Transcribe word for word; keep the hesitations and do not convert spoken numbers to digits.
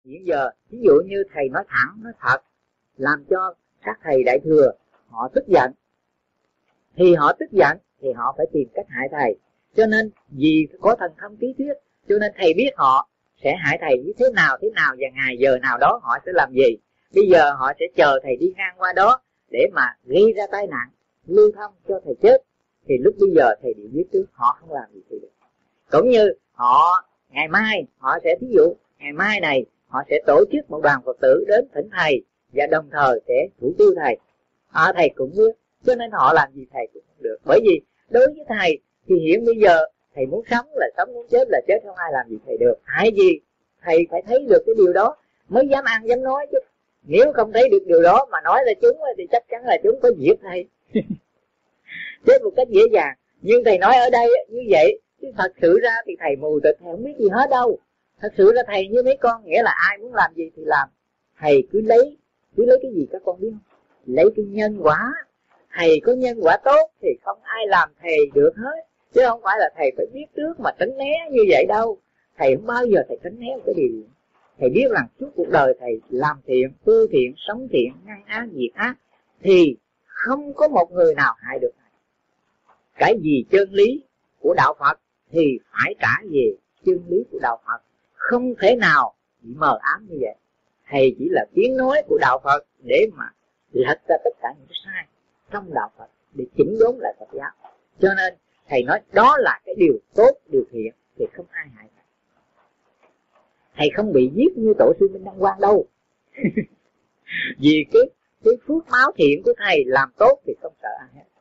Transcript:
hiện giờ ví dụ như thầy nói thẳng nói thật, làm cho các thầy đại thừa họ tức giận, thì họ tức giận thì họ phải tìm cách hại thầy. Cho nên vì có thần thông trí thuyết, cho nên thầy biết họ sẽ hại thầy như thế nào thế nào, và ngày giờ nào đó họ sẽ làm gì. Bây giờ họ sẽ chờ thầy đi ngang qua đó để mà gây ra tai nạn lưu thông cho thầy chết, thì lúc bây giờ thầy bị giết trước, họ không làm gì thầy được. Cũng như họ ngày mai họ sẽ, thí dụ ngày mai này họ sẽ tổ chức một đoàn Phật tử đến thỉnh thầy và đồng thời sẽ thủ tiêu thầy, à, thầy cũng biết. Cho nên họ làm gì thầy cũng không được. Bởi vì đối với thầy thì hiện bây giờ thầy muốn sống là sống, muốn chết là chết, không ai làm gì thầy được. Tại vì thầy phải thấy được cái điều đó mới dám ăn dám nói chứ. Nếu không thấy được điều đó mà nói là chúng thì chắc chắn là chúng có giết thầy chết một cách dễ dàng. Nhưng thầy nói ở đây như vậy, chứ thật sự ra thì thầy mù tịt, thầy không biết gì hết đâu. Thật sự là thầy như mấy con, nghĩa là ai muốn làm gì thì làm. Thầy cứ lấy cứ lấy cái gì các con biết không? Lấy cái nhân quả. Thầy có nhân quả tốt thì không ai làm thầy được hết, chứ không phải là thầy phải biết trước mà tránh né như vậy đâu. Thầy không bao giờ thầy tránh né một cái điều. Thầy biết rằng suốt cuộc đời thầy làm thiện, tu thiện, sống thiện, ngăn ác, diệt ác, thì không có một người nào hại được thầy. Cái gì chân lý của đạo Phật thì phải trả về chân lý của đạo Phật, không thể nào bị mờ ám như vậy. Thầy chỉ là tiếng nói của đạo Phật để mà lật ra tất cả những sai trong đạo Phật để chỉnh đốn lại Phật giáo. Cho nên thầy nói đó là cái điều tốt, điều thiện thì không ai hại thầy. Thầy không bị giết như tổ sư Minh Đăng Quang đâu. Vì cái, cái phước máu thiện của thầy làm tốt thì không sợ ai hết.